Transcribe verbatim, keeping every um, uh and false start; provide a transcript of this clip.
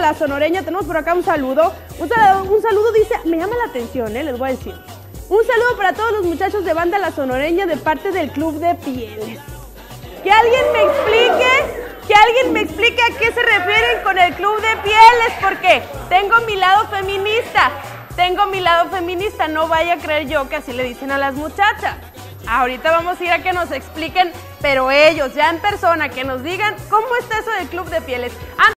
La Sonoreña, tenemos por acá un saludo. Un saludo, un saludo dice, me llama la atención, ¿eh? Les voy a decir. Un saludo para todos los muchachos de Banda La Sonoreña de parte del Club de Pieles. Que alguien me explique, que alguien me explique a qué se refieren con el Club de Pieles, porque tengo mi lado feminista, tengo mi lado feminista, no vaya a creer yo que así le dicen a las muchachas. Ahorita vamos a ir a que nos expliquen, pero ellos ya en persona, que nos digan cómo está eso del Club de Pieles.